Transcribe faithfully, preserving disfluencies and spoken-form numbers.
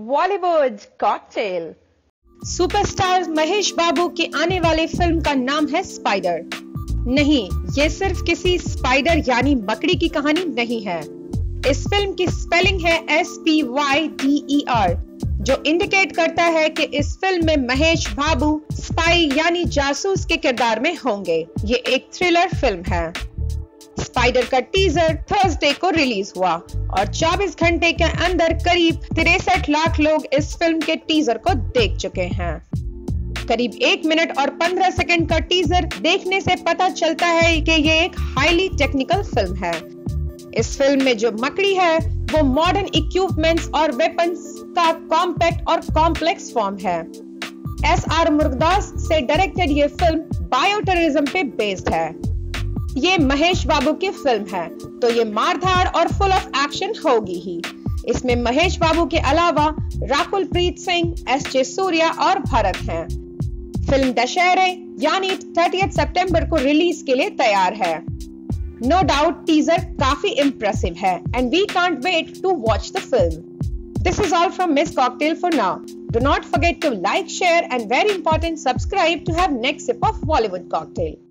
Bollywood cocktail. Superstar Mahesh Babu की आने वाली फिल्म का नाम है स्पाइडर। नहीं, ये सिर्फ किसी स्पाइडर यानी मकड़ी की कहानी नहीं है। इस फिल्म की स्पेलिंग है S P Y D E R, जो इंडिकेट करता है कि इस फिल्म में महेश बाबू स्पाई यानी जासूस के किरदार में होंगे। ये एक थ्रिलर फिल्म है। स्पाइडर का टीजर थर्सडे को रिलीज हुआ और चौबीस घंटे के अंदर करीब तिरसठ लाख लोग इस फिल्म के टीजर को देख चुके हैं। करीब एक मिनट और पंद्रह सेकंड का टीजर देखने से पता चलता है कि ये एक हाईली टेक्निकल फिल्म है। इस फिल्म में जो मकड़ी है वो मॉडर्न इक्विपमेंट्स और वेपन्स का कॉम्पैक्ट और कॉम्प्लेक्स फॉर्म है। एस आर मुरुगदास से डायरेक्टेड ये फिल्म बायोटेररिज्म पे बेस्ड है। ये महेश बाबू की फिल्म है तो ये मारधाड़ और फुल ऑफ एक्शन होगी ही। इसमें महेश बाबू के अलावा राकुल प्रीत सिंह, एस जे सूर्या और भरत हैं। फिल्म दशहरे यानी तीस सितंबर को रिलीज के लिए तैयार है। नो डाउट टीजर काफी इंप्रेसिव है and we can't wait to watch the film. This is all from Miss Cocktail for now. Do not forget to like, share and very important subscribe to have next sip of Bollywood Cocktail.